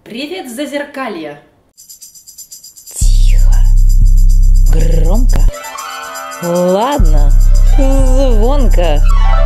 Привет, Зазеркалье! Тихо. Громко. Ладно. Звонко.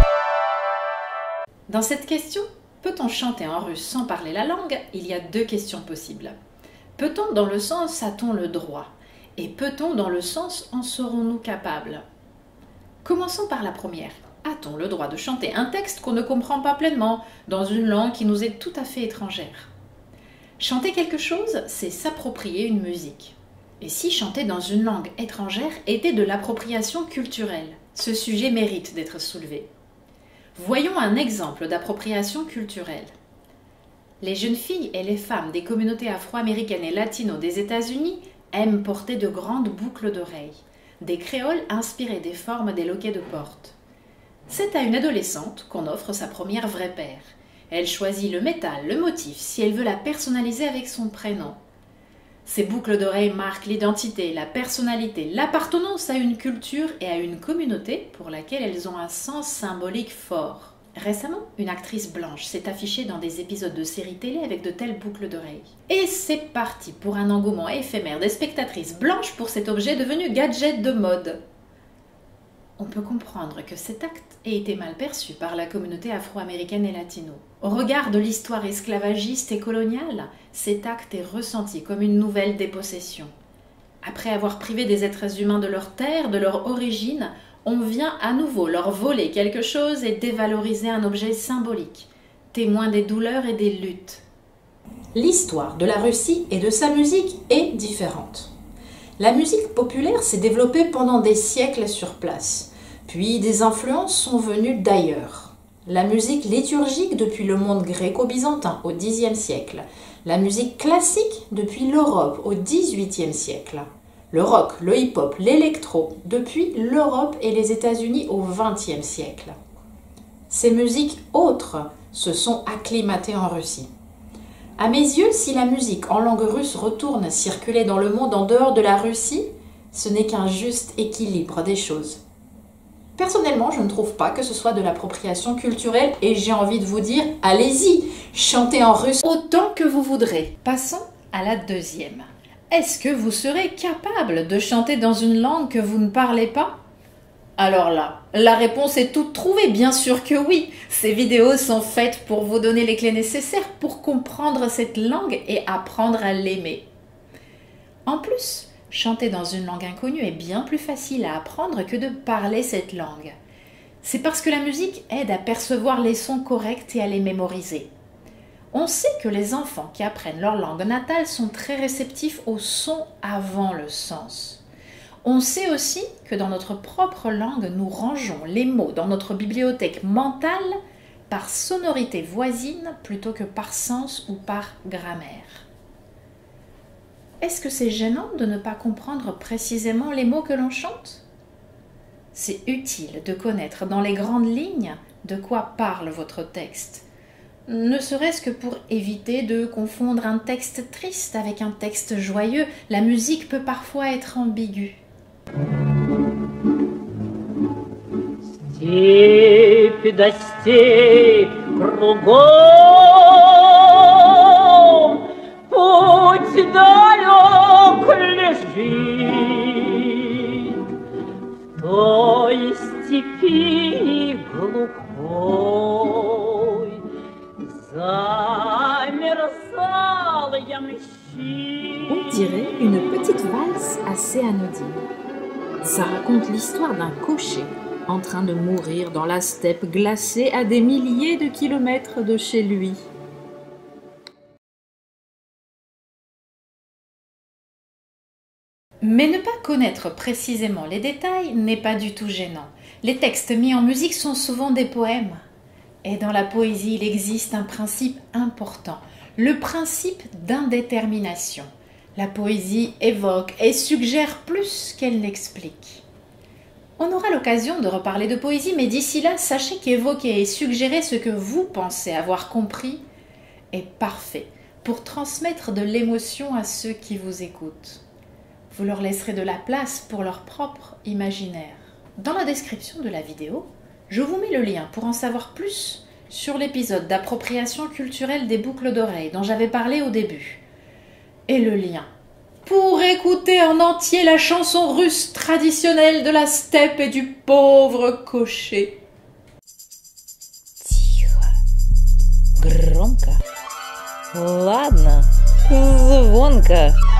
Dans cette question, peut-on chanter en russe sans parler la langue? Il y a deux questions possibles. Peut-on dans le sens a-t-on le droit? Et peut-on dans le sens en serons-nous capables? Commençons par la première. A-t-on le droit de chanter un texte qu'on ne comprend pas pleinement, dans une langue qui nous est tout à fait étrangère? Chanter quelque chose, c'est s'approprier une musique. Et si chanter dans une langue étrangère était de l'appropriation culturelle? Ce sujet mérite d'être soulevé. Voyons un exemple d'appropriation culturelle. Les jeunes filles et les femmes des communautés afro-américaines et latino des États-Unis aiment porter de grandes boucles d'oreilles, des créoles inspirées des formes des loquets de porte. C'est à une adolescente qu'on offre sa première vraie paire. Elle choisit le métal, le motif, si elle veut la personnaliser avec son prénom. Ces boucles d'oreilles marquent l'identité, la personnalité, l'appartenance à une culture et à une communauté pour laquelle elles ont un sens symbolique fort. Récemment, une actrice blanche s'est affichée dans des épisodes de séries télé avec de telles boucles d'oreilles. Et c'est parti pour un engouement éphémère des spectatrices blanches pour cet objet devenu gadget de mode. On peut comprendre que cet acte ait été mal perçu par la communauté afro-américaine et latino. Au regard de l'histoire esclavagiste et coloniale, cet acte est ressenti comme une nouvelle dépossession. Après avoir privé des êtres humains de leur terre, de leur origine, on vient à nouveau leur voler quelque chose et dévaloriser un objet symbolique, témoin des douleurs et des luttes. L'histoire de la Russie et de sa musique est différente. La musique populaire s'est développée pendant des siècles sur place, puis des influences sont venues d'ailleurs. La musique liturgique depuis le monde gréco-byzantin au Xe siècle, la musique classique depuis l'Europe au XVIIIe siècle, le rock, le hip-hop, l'électro depuis l'Europe et les États-Unis au XXe siècle. Ces musiques autres se sont acclimatées en Russie. À mes yeux, si la musique en langue russe retourne circuler dans le monde en dehors de la Russie, ce n'est qu'un juste équilibre des choses. Personnellement, je ne trouve pas que ce soit de l'appropriation culturelle et j'ai envie de vous dire, allez-y, chantez en russe autant que vous voudrez. Passons à la deuxième. Est-ce que vous serez capable de chanter dans une langue que vous ne parlez pas? Alors là, la réponse est toute trouvée, bien sûr que oui. Ces vidéos sont faites pour vous donner les clés nécessaires pour comprendre cette langue et apprendre à l'aimer. En plus, chanter dans une langue inconnue est bien plus facile à apprendre que de parler cette langue. C'est parce que la musique aide à percevoir les sons corrects et à les mémoriser. On sait que les enfants qui apprennent leur langue natale sont très réceptifs au son avant le sens. On sait aussi que dans notre propre langue, nous rangeons les mots dans notre bibliothèque mentale par sonorité voisine plutôt que par sens ou par grammaire. Est-ce que c'est gênant de ne pas comprendre précisément les mots que l'on chante? C'est utile de connaître dans les grandes lignes de quoi parle votre texte, ne serait-ce que pour éviter de confondre un texte triste avec un texte joyeux. La musique peut parfois être ambiguë. Степь да степь кругом, путь далек лежит, в той степи глухой замерзал ямщик. On dirait une petite valse assez anodine. Ça raconte l'histoire d'un cocher en train de mourir dans la steppe glacée à des milliers de kilomètres de chez lui. Mais ne pas connaître précisément les détails n'est pas du tout gênant. Les textes mis en musique sont souvent des poèmes. Et dans la poésie, il existe un principe important, le principe d'indétermination. La poésie évoque et suggère plus qu'elle n'explique. On aura l'occasion de reparler de poésie, mais d'ici là, sachez qu'évoquer et suggérer ce que vous pensez avoir compris est parfait pour transmettre de l'émotion à ceux qui vous écoutent. Vous leur laisserez de la place pour leur propre imaginaire. Dans la description de la vidéo, je vous mets le lien pour en savoir plus sur l'épisode d'appropriation culturelle des boucles d'oreilles dont j'avais parlé au début. Et le lien pour écouter en entier la chanson russe traditionnelle de la steppe et du pauvre cocher. Тихо, громко, ладно, звонко.